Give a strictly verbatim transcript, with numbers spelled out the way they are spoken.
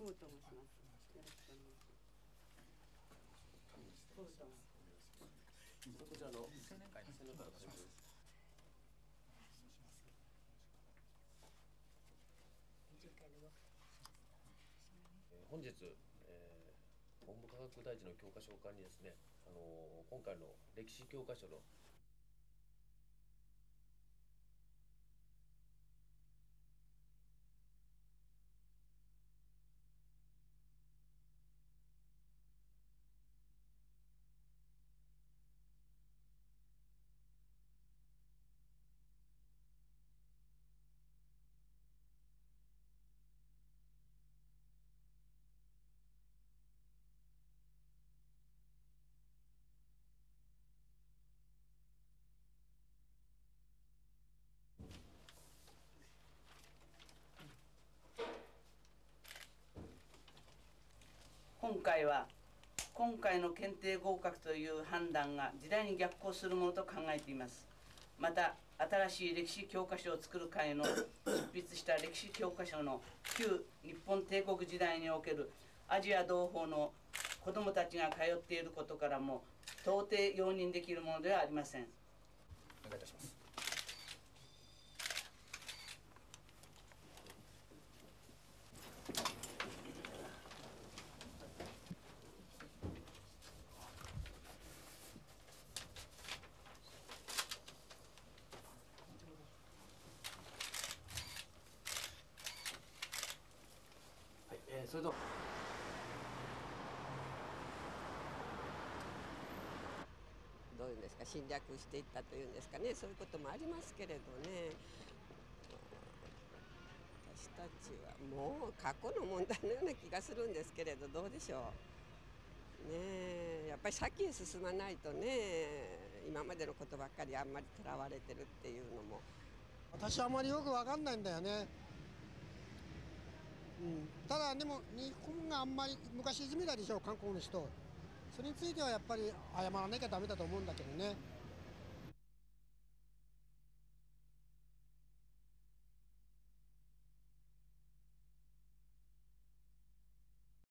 ムと申します。よろしくお願いします。トムと申します。 こちらの青年会の青年会の方です。本日、えー、文部科学大臣の教科書館にですね、あのー、今回の歴史教科書の今回は今回の検定合格という判断が時代に逆行するものと考えています。また新しい歴史教科書を作る会の執筆した歴史教科書の旧日本帝国時代におけるアジア同胞の子どもたちが通っていることからも到底容認できるものではありません。 お願いいたします。はい、えー、それではどういうんですか、侵略していったというんですかね、そういうこともありますけれどね、私たちはもう過去の問題のような気がするんですけれど、どうでしょう。ねえ、やっぱり先へ進まないとね、今までのことばっかりあんまりとらわれてるっていうのも。 私はあまりよく分かんないんだよね。うん、ただでも日本があんまり昔いじめたでしょ、韓国の人。それについてはやっぱり謝らなきゃダメだと思うんだけどね。